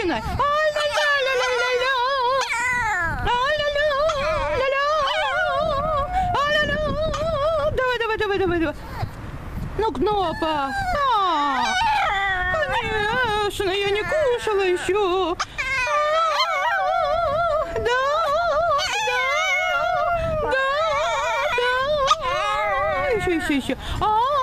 начинай. Давай. Ну, Кнопа. Конечно, я не кушала еще. Да. Еще.